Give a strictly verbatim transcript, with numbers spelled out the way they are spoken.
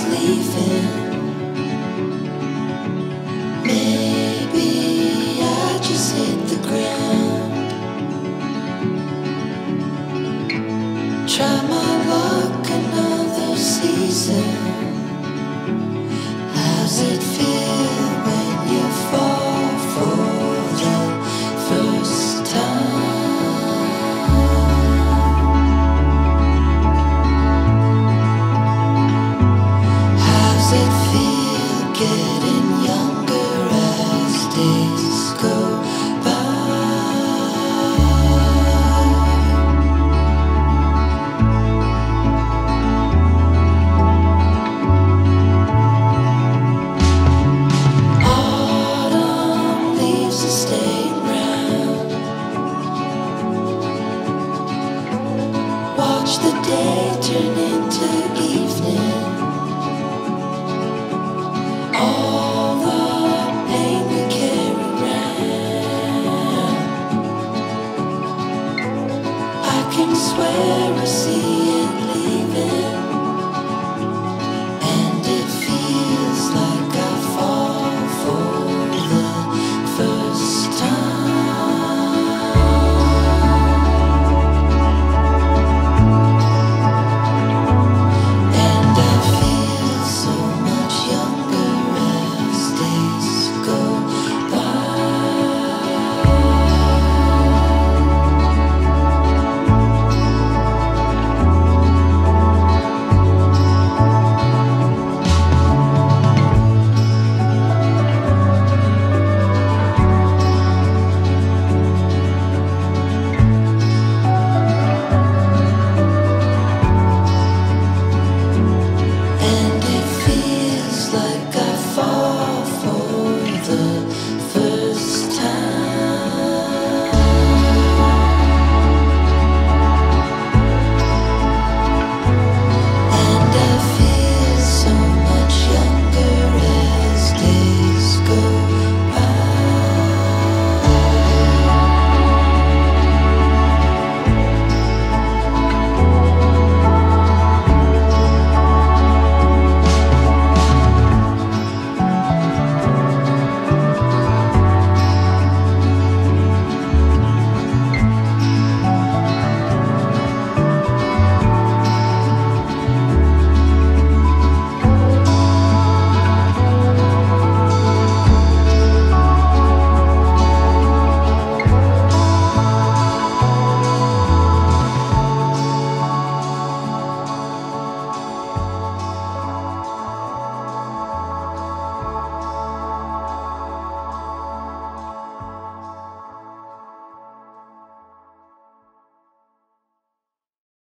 leaving. Maybe I just hit the ground. Try my luck another season. How's it feel when you fall for the first time? How's it feel getting younger as days go by? Autumn leaves are staying round. Watch the day turn into evening. All the pain we carry round, I can swear I see